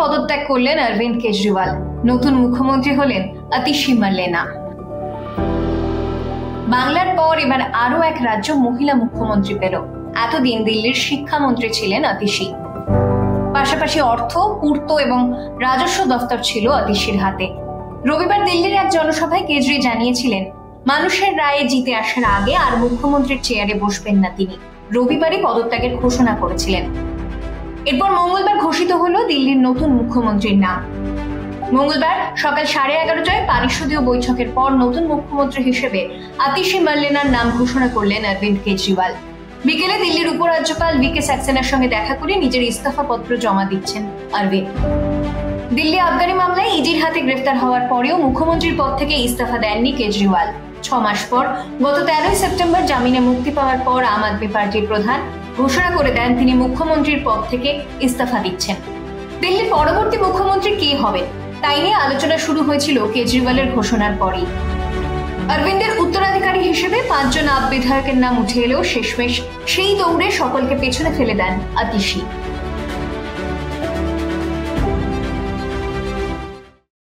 পদত্যাগ করলেন অরবিন্দ কেজরিওয়াল। নতুন মুখ্যমন্ত্রী হলেন আতিশী মার্লেনা। বাংলার পর এবার আরো এক রাজ্য মহিলা মুখ্যমন্ত্রী পেল। এতদিন দিল্লির শিক্ষামন্ত্রী ছিলেন আতিশী। পাশাপাশি অর্থ, পূর্ত এবং রাজস্ব দফতর ছিল আতিশীর হাতে। রবিবার দিল্লির এক জনসভায় কেজরি জানিয়েছিলেন, মানুষের রায়ে জিতে আসার আগে আর মুখ্যমন্ত্রীর চেয়ারে বসবেন না তিনি। রবিবারই পদত্যাগের ঘোষণা করেছিলেন। এরপর মঙ্গলবার ঘোষিত হলো দিল্লির নতুন মুখ্যমন্ত্রীর নাম। মঙ্গলবার সকাল 11:30টায় পরিষদীয় বৈঠকের পর নতুন মুখ্যমন্ত্রী হিসেবে আতিশী মার্লেনার নাম ঘোষণা করলেন অরবিন্দ কেজরিওয়াল। বিকেলে দিল্লির উপরাজ্যপাল ভিকে সাক্সেনার সঙ্গে দেখা করে নিজের ইস্তফা পত্র জমা দিচ্ছেন অরবিন্দ। দিল্লি আবগারি মামলায় ইডির হাতে গ্রেফতার হওয়ার পরেও মুখ্যমন্ত্রীর পদ থেকে ইস্তফা দেননি কেজরিওয়াল। 6 মাস পর গত 13 সেপ্টেম্বর জামিনে মুক্তি পাওয়ার পর আম আদমি পার্টির প্রধান ঘোষণা করে দেন তিনি মুখ্যমন্ত্রীর পদ থেকে ইস্তফা দিচ্ছেন। দিল্লির পরবর্তী মুখ্যমন্ত্রী কে হবেন তাই নিয়ে আলোচনা শুরু হয়েছিল কেজরিওয়ালের ঘোষণার পরেই। অরবিন্দের উত্তরাধিকারী হিসেবে 5 জন আপ বিধায়কের নাম উঠে এলেও শেষমেশ সেই দৌড়ে সকলকে পেছনে ফেলে দেন আতিশী।